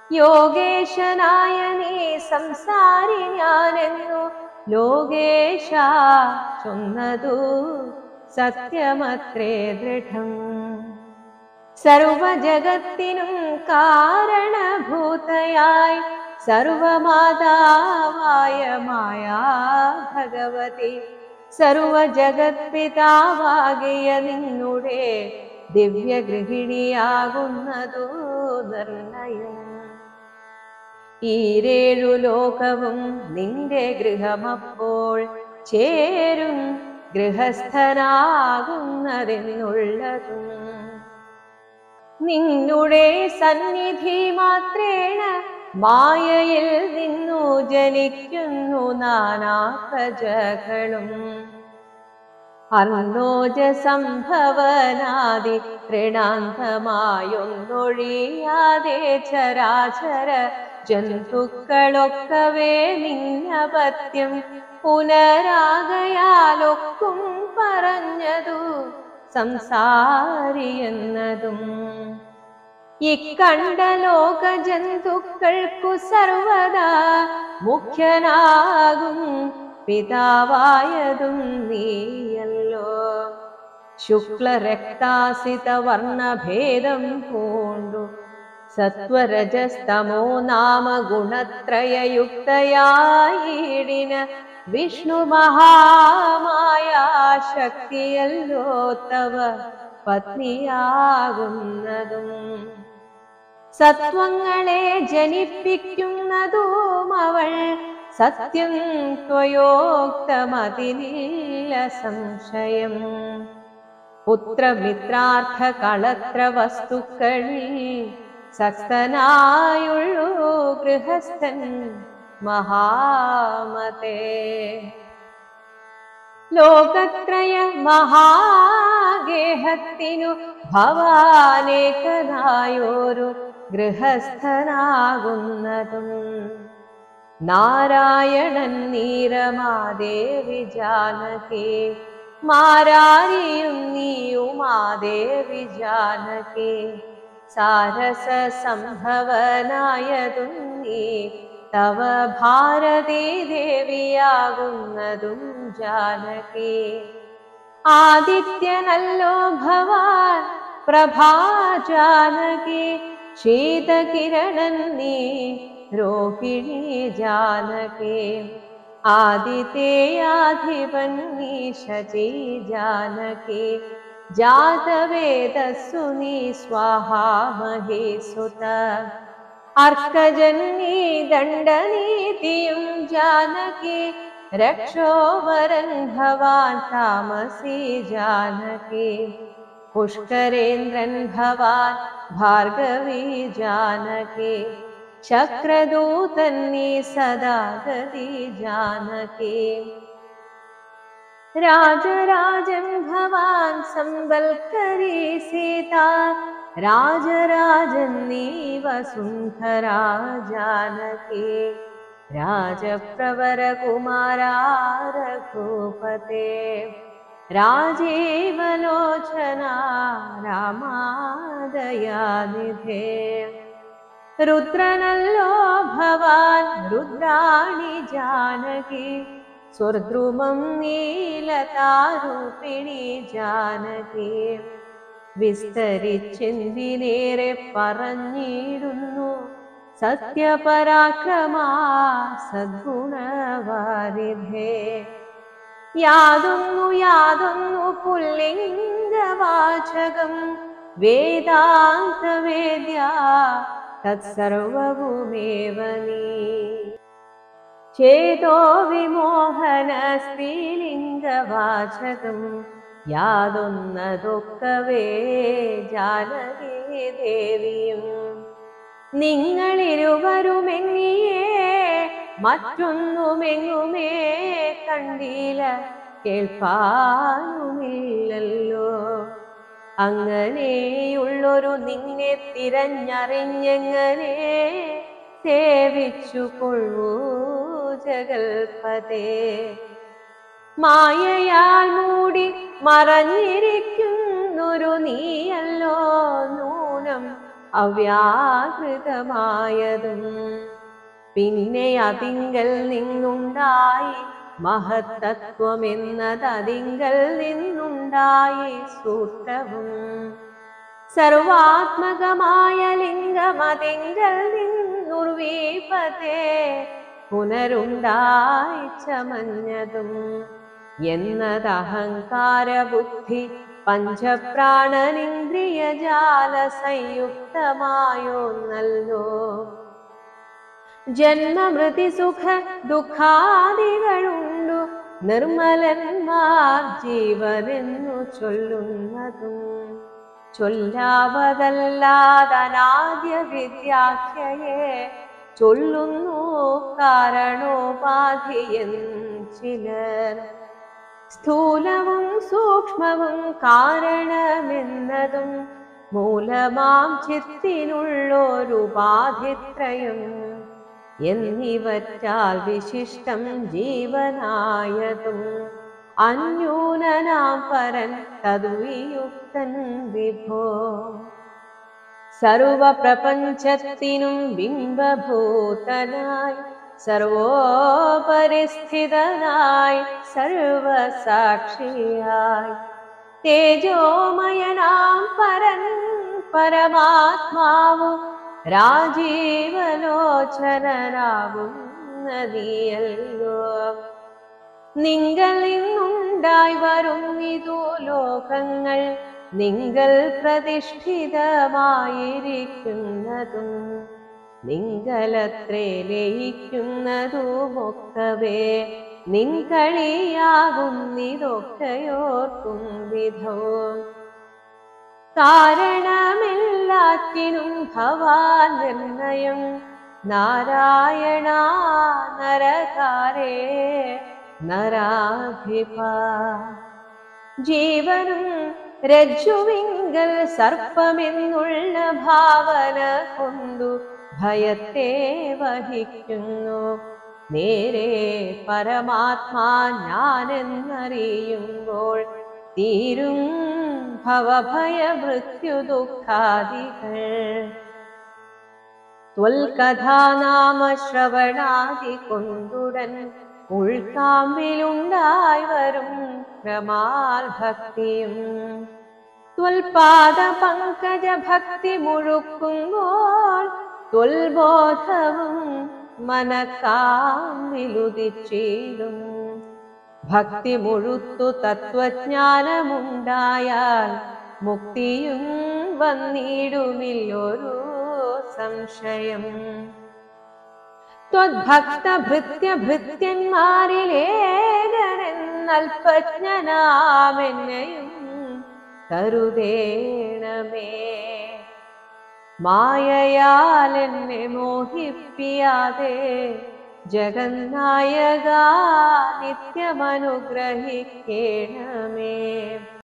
യോഗേശനായ നീ സംസാരി ഞാനെന്നു ലോകേശ ചൊന്നതു സത്യമത്രേ ദൃഢം. സർവജഗത്തിനും കാരണഭൂതയായി സർവമാതാവായ മായാ ഭഗവതി സർവജഗത്പിതാവാകിയ നിന്നുടെ ദിവ്യഗൃഹിണിയാകുന്നതു നിർണയം. ഈരേഴു ലോകവും നിന്റെ ഗൃഹമപ്പോൾ ചേരും ഗൃഹസ്ഥനാകുന്നതെന്നുള്ളതും. നിന്നുടെ സന്നിധി മാത്രേണ മായയിൽ നിന്നു ജനിക്കുന്നു നാനാ പ്രജകളും. അർണോജ സംഭവനാദി ഋണാന്തമായൊന്നൊഴിയാതെ ചരാചര ജന്തുക്കളൊക്കവേ നിന്നപത്യം പുനരാകയാലൊക്കും പറഞ്ഞതു സംസാരിയെന്നതും. ഇക്കണ്ട ലോക ജന്തുക്കൾക്കു സർവദാ മുഖ്യനാകും പിതാവായതും നീയല്ലോ. ശുക്ലരക്താസിത വർണ്ണഭേദം പൂണ്ടു സത്വരജസ്തമോ നാമ ഗുണത്രയയുക്തയായിടിന വിഷ്ണു മഹാമായാ ശക്തിയല്ലോ തവ പത്നിയാകുന്നതും. സത്വങ്ങളെ ജനിപ്പിക്കുന്നതും അവൾ സത്യം ത്വയോക്തമതിനില്ല സംശയം. പുത്രമിത്രാർത്ഥ കളത്ര വസ്തുക്കളിൽ സക്തനായുള്ളൂ ഗൃഹസ്ഥൻ മഹാമതേ. ലോകത്രയ മഹാഗേഹത്തിനു ഭവാനേകനായൊരു ഗൃഹസ്ഥനാകുന്നതും. നാരായണൻ നീരമാദേവി ജാനകി മാരാരിയും നീയുമാദേവി ജാനകി സാരസ സംഭവനായതും നീ തവ ഭാരതീ ദേവിയാകുന്നതും ജാനകി. ആദിത്യനല്ലോ ഭവാൻ പ്രഭാ ജാനകി ശീതകിരണൻ നീ രോഹിണി ജാനകി. ആദിതേയാധിപൻ നീ ശചി ജാനകി ജാതവേദസ്സു നീ സ്വാഹാ മഹീസുത. അർക്കജൻ നീ ദണ്ഡനീതിയും ജാനകി രക്ഷോവരൻ ഭവാൻ താമസി ജാനകി. പുഷ്കരേന്ദ്രൻ ഭവാൻ ഭാർഗവി ജാനകി ശക്രദൂതൻ നീ സദാഗതി ജാനകി. രാജരാജൻ ഭവാൻ സംബൽക്കരി സീത രാജരാജൻ നീ വസുന്ധരാ ജാനകി. രാജപ്രവര കുമാരാ രഘുപതേ രാജീവലോചന രാമാദയാനിധേ. രുദ്രനല്ലോ ഭവാൻ രുദ്രാണി ജാനകി സ്വർദ്രുമം നീലതാരൂപിണി ജാനകി. വിസ്തരിച്ചെന്തിനേറെ പറഞ്ഞിടുന്നു സത്യപരാക്രമാ സദ്ഗുണവാരിധേ. യാതൊന്നു പുല്ലിംഗവാചകം വേദാന്തവേദ്യ തത്സർവവുമേവ നീ. ചേതോ വിമോഹന സ്ത്രീലിംഗവാചകം യാതൊന്നതൊക്കവേ ജാനകി ദേവിയും. നിങ്ങളിരുവരുമെങ്ങിയേ മറ്റൊന്നുമെങ്ങുമേ കണ്ടില്ല കേൾപ്പാനുമില്ലല്ലോ. അങ്ങനെയുള്ളൊരു നിന്നെ തിരഞ്ഞറിഞ്ഞെങ്ങനെ സേവിച്ചു കൊള്ളൂ ജഗൽപതേ. മായയാൽ മൂടി മറഞ്ഞിരിക്കുന്നൊരു നീയല്ലോ നൂനം അവ്യാകൃതമായതും. പിന്നെ അതിങ്കൽ നിന്നുണ്ടായി മഹത്തത്വമെന്നതിങ്കൽ നിന്നുണ്ടായി സൂത്രവും. സർവാത്മകമായ ലിംഗമതിങ്കൽ നിന്നുർവീപതേ പുനരുണ്ടായി ചമഞ്ഞതും. എന്നതഹങ്കാരബുദ്ധി പഞ്ചപ്രാണനിന്ദ്രിയജാല സംയുക്തമായോന്നല്ലോ. ജന്മമൃതി സുഖ ദുഃഖാദികളുണ്ടു നിർമ്മലന്മാർ ജീവനെന്നു ചൊല്ലുന്നതും. ചൊല്ലാവതല്ലാതനാദ്യ വിദ്യാഖ്യയെ ചൊല്ലുന്നു കാരണോപാധിയൻ ചിലർ. സ്ഥൂലവും സൂക്ഷ്മവും കാരണമെന്നതും മൂലമാം ചിത്തിനുള്ളൊരുപാധിത്രയും എന്നിവറ്റാൽ വിശിഷ്ടം ജീവനായതും. അന്യൂനനാം പരൻ തദ്വിയുക്തൻ വിഭോ. സർവപ്രപഞ്ചത്തിനും ബിംബഭൂതനായി സർവോപരിസ്ഥിതനായി സർവസാക്ഷിയായി തേജോമയനാം പരൻ പരമാത്മാവും രാജീവലോചനനാകുന്നതിയല്ലോ. നിങ്കൽ നിന്നുണ്ടായി വരുന്നിതു ലോകങ്ങൾ നിങ്കൽ പ്രതിഷ്ഠിതമായിരിക്കുന്നതും നിങ്കലത്രേ ലയിക്കുന്നതുമൊക്കവേ നിൻകളിയാകുന്നിതൊക്കെയോർക്കും വിധോ. കാരണമെല്ലാറ്റിനും ഭവാൻ നിർണയം നാരായണ നരകാരേ നരാധിപ. ജീവനും രജ്ജുവിങ്കൽ സർപ്പമെന്നുള്ള ഭാവന കൊണ്ടു ഭയത്തെ വഹിക്കുന്നു. നേരെ പരമാത്മാ ഞാനെന്നറിയുമ്പോൾ തീരും ഭവഭയ മൃത്യു ദുഃഖാദികൾ. ത്വൽകഥാനാമ ശ്രവണാദി കൊണ്ടുടൻ ഉൾക്കാമ്പിലുണ്ടായി വരും ക്രമാൽ ഭക്തിയും. ത്വൽപാദ പങ്കജ ഭക്തി മുഴുക്കുമ്പോൾ ത്വൽബോധവും മനക്കാമ്പിലുദിച്ചിടും. ഭക്തി മുഴുത്തു തത്വജ്ഞാനമുണ്ടായാൽ മുക്തിയും വന്നിടുമില്ലൊരു സംശയം. ത്വദ്ഭക്തഭൃത്യഭൃത്യന്മാരിലേകനെന്നൽപജ്ഞനാമെന്നെയും കരുതേണമേ. മായയാൽ എന്നെ മോഹിപ്പിയാതെ ജഗന്നായക നിത്യമനുഗ്രഹിക്കേണമേ.